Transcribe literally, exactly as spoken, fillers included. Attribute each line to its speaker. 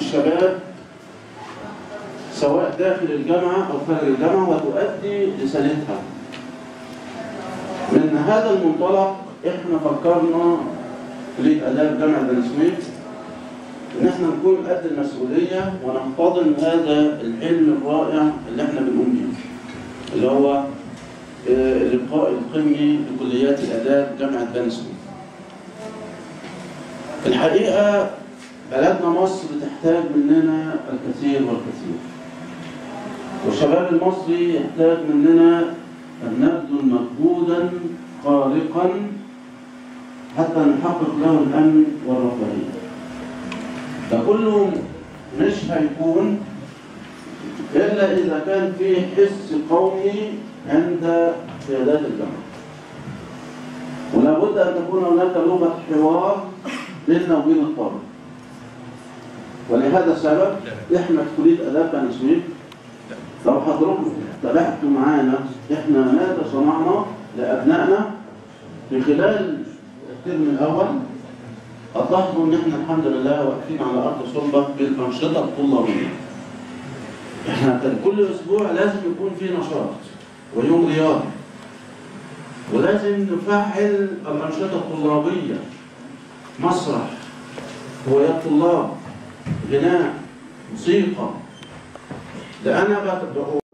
Speaker 1: الشباب سواء داخل الجامعة أو خارج الجامعة وتؤدي رسالتها. من هذا المنطلق احنا فكرنا كلية آداب جامعة بني سويف إن احنا نكون قد المسؤولية ونحتضن هذا الحلم الرائع اللي احنا بنقوم بيه، اللي هو اللقاء القمي لكليات الآداب جامعة بني سويف. الحقيقة بلدنا مصر تحتاج مننا الكثير والكثير، والشباب المصري يحتاج مننا أن نبذل مجهودا خارقا حتى نحقق له الأمن والرفاهية. ده كله مش هيكون إلا إذا كان في حس قومي عند قيادات الجامعة، ولا بد أن تكون هناك لغة حوار بيننا وبين الطالب. ولهذا السبب احنا في كلية آداب بني سويف لو حضرتكم تابعتوا معانا احنا ماذا صنعنا لأبنائنا في خلال الترم الأول، هتلاحظوا ان احنا الحمد لله واقفين على أرض صلبة بالأنشطة الطلابية. احنا كان كل أسبوع لازم يكون في نشاط ويوم رياضي، ولازم نفعل الأنشطة الطلابية، مسرح، هوايات طلاب، غناء، موسيقى. ده أنا بقى